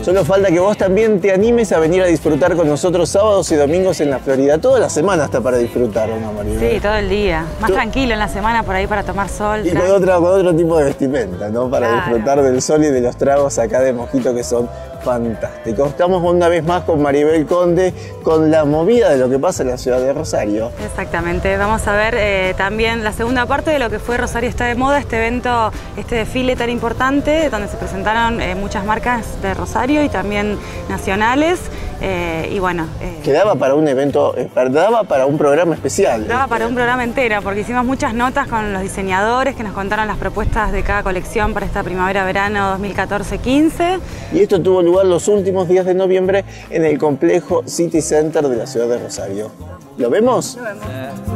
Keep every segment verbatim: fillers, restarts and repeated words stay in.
Solo falta que vos también te animes a venir a disfrutar con nosotros sábados y domingos en la Florida. Toda la semana está para disfrutar, ¿no, Maribel? Sí, todo el día. Más Tú... tranquilo en la semana por ahí para tomar sol. Y con otro, con otro tipo de vestimenta, ¿no? Para claro. disfrutar del sol y de los tragos acá de Mojito que son fantásticos. Estamos una vez más con Maribel Conde, con la movida de lo que pasa en la ciudad de Rosario. Exactamente. Vamos a ver eh, también la segunda parte de lo que fue Rosario está de moda, este evento, este desfile tan importante, donde se presentaron eh, muchas marcas de Rosario y también nacionales. Eh, y bueno... Eh, que daba para un evento, eh, daba para un programa especial. Daba para un programa entero, porque hicimos muchas notas con los diseñadores que nos contaron las propuestas de cada colección para esta primavera-verano dos mil catorce quince. Y esto tuvo lugar los últimos días de noviembre en el complejo City Center de la ciudad de Rosario. ¿Lo vemos? Lo vemos.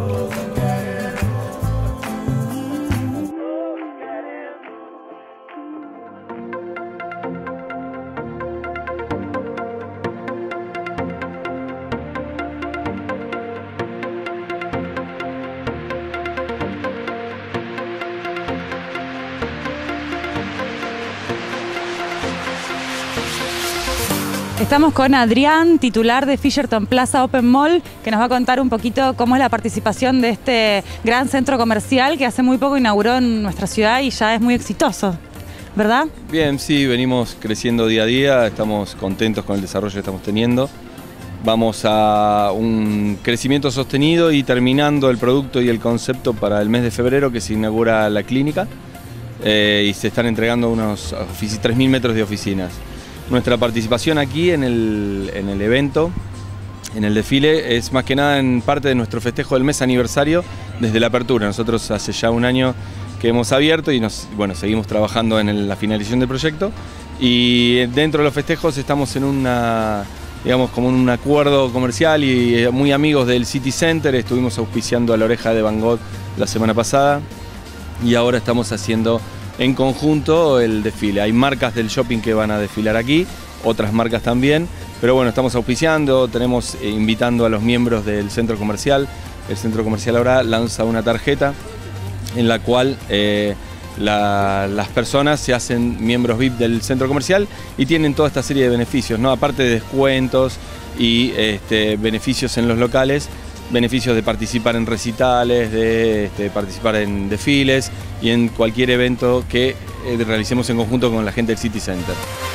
Estamos con Adrián, titular de Fisherton Plaza Open Mall, que nos va a contar un poquito cómo es la participación de este gran centro comercial que hace muy poco inauguró en nuestra ciudad y ya es muy exitoso, ¿verdad? Bien, sí, venimos creciendo día a día, estamos contentos con el desarrollo que estamos teniendo. Vamos a un crecimiento sostenido y terminando el producto y el concepto para el mes de febrero que se inaugura la clínica eh, y se están entregando unos tres mil metros de oficinas. Nuestra participación aquí en el, en el evento, en el desfile, es más que nada en parte de nuestro festejo del mes aniversario desde la apertura. Nosotros hace ya un año que hemos abierto y nos, bueno, seguimos trabajando en el, la finalización del proyecto. Y dentro de los festejos estamos en una, digamos, como un acuerdo comercial y muy amigos del City Center. Estuvimos auspiciando a la Oreja de Van Gogh la semana pasada y ahora estamos haciendo en conjunto el desfile. Hay marcas del shopping que van a desfilar aquí, otras marcas también, pero bueno, estamos auspiciando, tenemos eh, invitando a los miembros del centro comercial. El centro comercial ahora lanza una tarjeta en la cual eh, la, las personas se hacen miembros V I P del centro comercial y tienen toda esta serie de beneficios, ¿no? Aparte de descuentos y este, beneficios en los locales, beneficios de participar en recitales, de este, participar en desfiles y en cualquier evento que eh, realicemos en conjunto con la gente del City Center.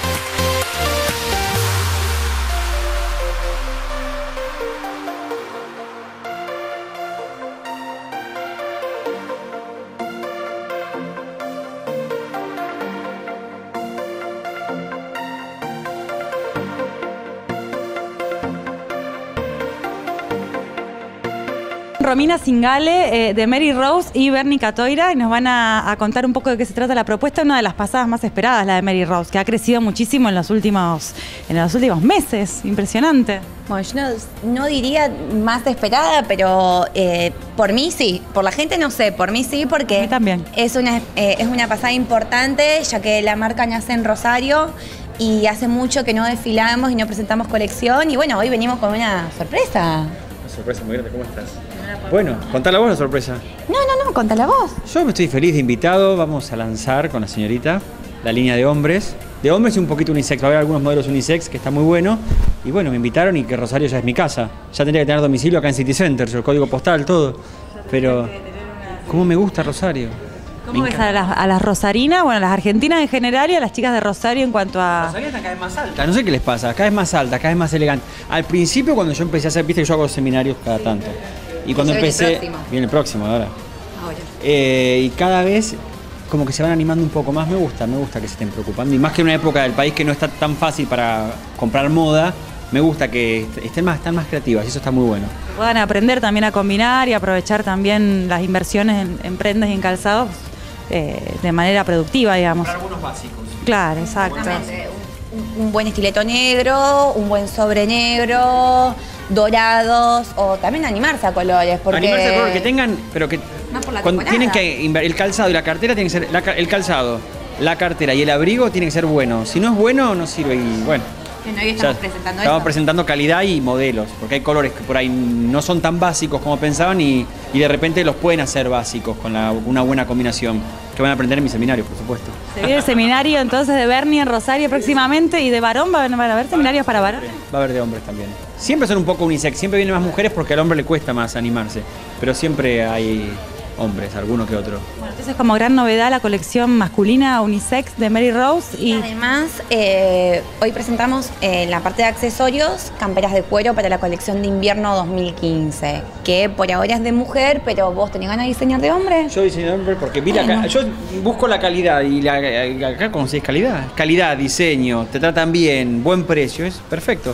Romina Singale eh, de Mary Rose y Bernie Catoira y nos van a, a contar un poco de qué se trata la propuesta, una de las pasadas más esperadas, la de Mary Rose, que ha crecido muchísimo en los últimos, en los últimos meses, impresionante. Bueno, yo no, no diría más esperada, pero eh, por mí sí, por la gente no sé, por mí sí, porque a mí también. Es, una, eh, es una pasada importante, ya que la marca nace en Rosario y hace mucho que no desfilamos y no presentamos colección y bueno, hoy venimos con una sorpresa. Una sorpresa muy grande, ¿cómo estás? Bueno, contala vos la sorpresa. No, no, no, contala vos. Yo me estoy feliz de invitado, vamos a lanzar con la señorita la línea de hombres. De hombres y un poquito unisex, va a haber algunos modelos unisex que está muy bueno. Y bueno, me invitaron y que Rosario ya es mi casa. Ya tendría que tener domicilio acá en City Center, el código postal, todo. Pero, ¿cómo me gusta Rosario? ¿Cómo ves a las, a las rosarinas, bueno, a las argentinas en general y a las chicas de Rosario en cuanto a...? Rosario está cada vez más alta, no sé qué les pasa, cada vez más alta, cada vez más elegante. Al principio cuando yo empecé a hacer, viste que yo hago seminarios cada tanto. Y cuando empecé... Viene el próximo. Viene el próximo, ahora. ahora. Eh, y cada vez como que se van animando un poco más, me gusta, me gusta que se estén preocupando. Y más que en una época del país que no está tan fácil para comprar moda, me gusta que estén más, están más creativas y eso está muy bueno. Que puedan aprender también a combinar y aprovechar también las inversiones en, en prendas y en calzados eh, de manera productiva, digamos. Comprar algunos básicos. Claro, exacto. Un, un buen estileto negro, un buen sobre negro, dorados, o también animarse a colores. Porque... Animarse a colores, que tengan, pero que no por la cuando tienen que el calzado y la cartera tienen que ser, la, el calzado, la cartera y el abrigo tienen que ser buenos. Si no es bueno, no sirve y bueno. Bueno, hoy estamos presentando Estamos eso. presentando calidad y modelos, porque hay colores que por ahí no son tan básicos como pensaban y, y de repente los pueden hacer básicos con la, una buena combinación. Que que van a aprender en mi seminario, por supuesto. Se viene el seminario entonces de Bernie en Rosario próximamente, y de varón van a haber seminarios para varón. Va a haber de hombres también. Siempre son un poco unisex, siempre vienen más mujeres porque al hombre le cuesta más animarse, pero siempre hay hombres, alguno que otro. Bueno, entonces como gran novedad la colección masculina unisex de Mary Rose. Y además eh, hoy presentamos en eh, la parte de accesorios, camperas de cuero para la colección de invierno dos mil quince, que por ahora es de mujer, pero vos tenés ganas de diseñar de hombre. Yo diseño de hombre porque mira, bueno. Yo busco la calidad y la, acá conocéis calidad, calidad, diseño, te tratan bien, buen precio, es perfecto.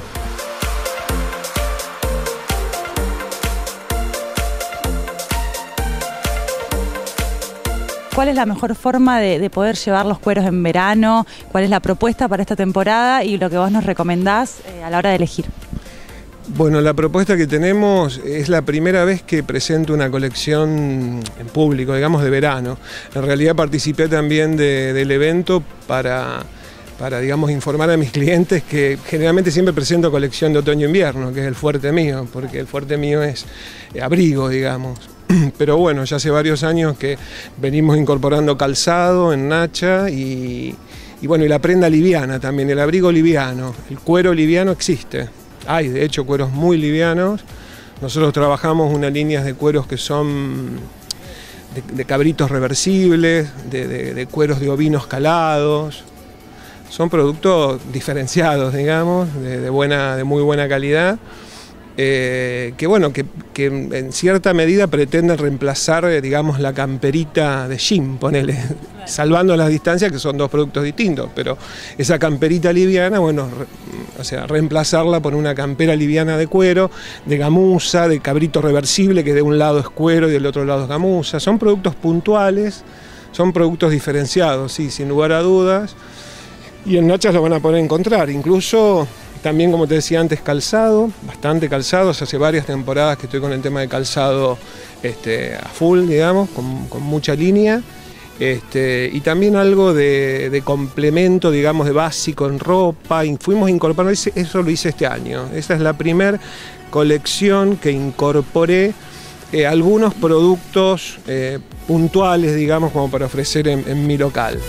¿Cuál es la mejor forma de, de poder llevar los cueros en verano? ¿Cuál es la propuesta para esta temporada y lo que vos nos recomendás eh, a la hora de elegir? Bueno, la propuesta que tenemos es la primera vez que presento una colección en público, digamos de verano. En realidad participé también de, del evento para, para, digamos, informar a mis clientes que generalmente siempre presento colección de otoño-invierno, que es el fuerte mío, porque el fuerte mío es abrigo, digamos. Pero bueno, ya hace varios años que venimos incorporando calzado en Nacha y, y bueno, y la prenda liviana también, el abrigo liviano, el cuero liviano existe. Hay de hecho cueros muy livianos. Nosotros trabajamos unas líneas de cueros que son de, de cabritos reversibles, de, de, de cueros de ovinos calados. Son productos diferenciados, digamos, de, de, buena, de muy buena calidad. Eh, que bueno, que, que en cierta medida pretenden reemplazar, eh, digamos, la camperita de jean, ponele, salvando las distancias, que son dos productos distintos, pero esa camperita liviana, bueno, re, o sea, reemplazarla por una campera liviana de cuero, de gamuza, de cabrito reversible, que de un lado es cuero y del otro lado es gamuza. Son productos puntuales, son productos diferenciados, sí, sin lugar a dudas, y en Nachas lo van a poder encontrar, incluso... También, como te decía antes, calzado, bastante calzado. Hace varias temporadas que estoy con el tema de calzado este, a full, digamos, con, con mucha línea. Este, y también algo de, de complemento, digamos, de básico en ropa. Y fuimos incorporando, eso lo hice este año. Esa es la primera colección que incorporé eh, algunos productos eh, puntuales, digamos, como para ofrecer en, en mi local.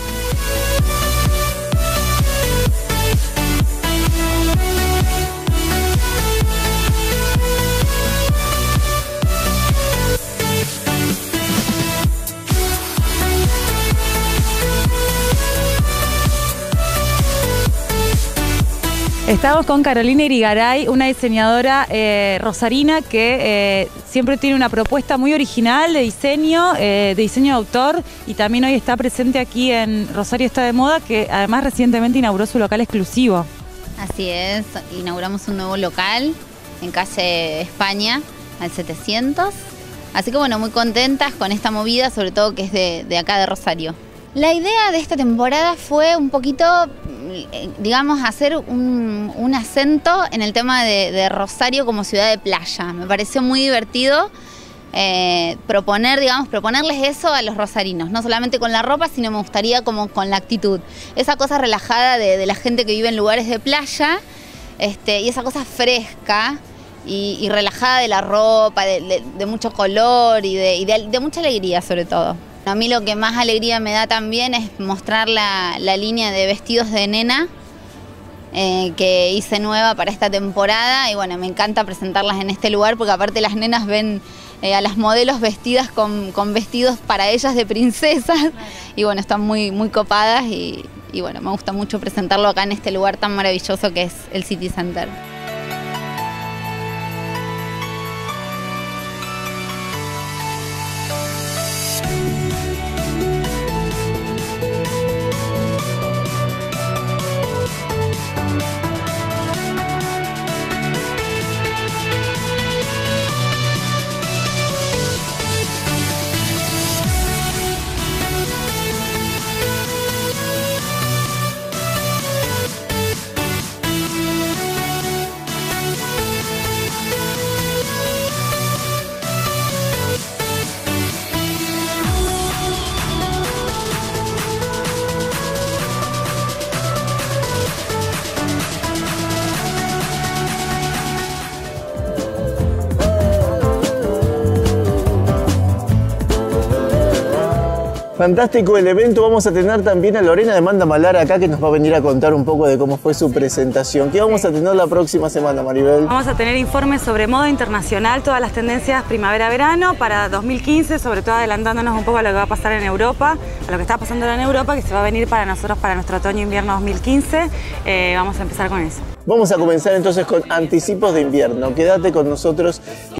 Estamos con Carolina Irigaray, una diseñadora eh, rosarina que eh, siempre tiene una propuesta muy original de diseño, eh, de diseño de autor, y también hoy está presente aquí en Rosario Está de Moda, que además recientemente inauguró su local exclusivo. Así es, inauguramos un nuevo local en calle España, al setecientos. Así que bueno, muy contentas con esta movida, sobre todo que es de, de acá de Rosario. La idea de esta temporada fue un poquito, digamos, hacer un, un acento en el tema de, de Rosario como ciudad de playa. Me pareció muy divertido eh, proponer, digamos, proponerles eso a los rosarinos, no solamente con la ropa, sino me gustaría como con la actitud. Esa cosa relajada de, de la gente que vive en lugares de playa, este, y esa cosa fresca y, y relajada de la ropa, de, de, de mucho color y, de, y de, de mucha alegría sobre todo. A mí lo que más alegría me da también es mostrar la, la línea de vestidos de nena eh, que hice nueva para esta temporada, y bueno, me encanta presentarlas en este lugar porque aparte las nenas ven eh, a las modelos vestidas con, con vestidos para ellas de princesas, y bueno, están muy, muy copadas y, y bueno, me gusta mucho presentarlo acá en este lugar tan maravilloso que es el City Center. Fantástico el evento. Vamos a tener también a Lorena de Manda Malar acá, que nos va a venir a contar un poco de cómo fue su presentación. ¿Qué vamos a tener la próxima semana, Maribel? Vamos a tener informes sobre moda internacional, todas las tendencias primavera-verano para dos mil quince, sobre todo adelantándonos un poco a lo que va a pasar en Europa, a lo que está pasando ahora en Europa, que se va a venir para nosotros para nuestro otoño-invierno dos mil quince. Eh, vamos a empezar con eso. Vamos a comenzar entonces con anticipos de invierno. Quédate con nosotros.